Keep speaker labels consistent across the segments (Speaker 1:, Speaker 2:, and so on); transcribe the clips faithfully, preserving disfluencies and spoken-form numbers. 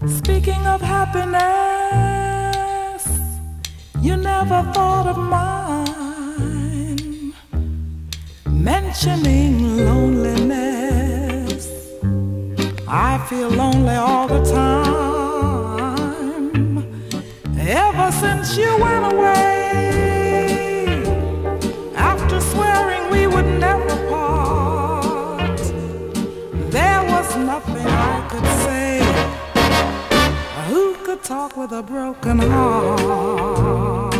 Speaker 1: Speaking of happiness, you never thought of mine. Mentioning loneliness, I feel lonely all the time. Ever since you went away, after swearing we would never part, there was nothing I could say. Who could talk with a broken heart?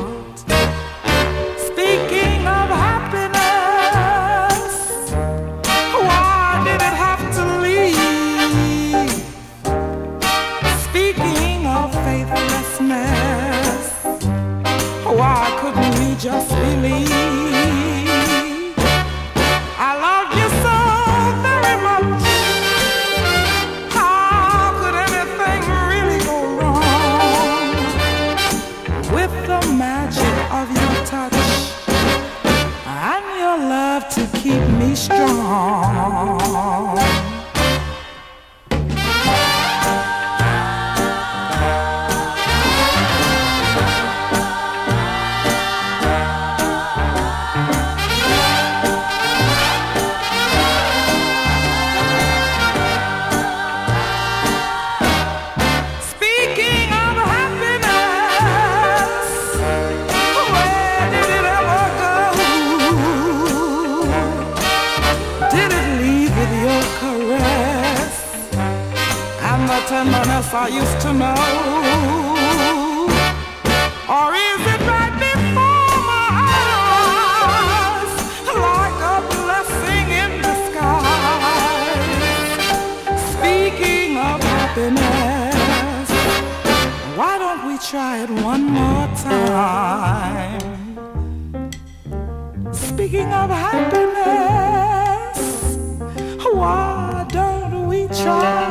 Speaker 1: Speaking of happiness, why did it have to leave? Speaking of faithlessness, why couldn't we just believe? I loved you so very much. The magic of your touch and your love to keep me strong. Tenderness I used to know, or is it right before my eyes, like a blessing in disguise? Speaking of happiness, why don't we try it one more time? Speaking of happiness, why don't we try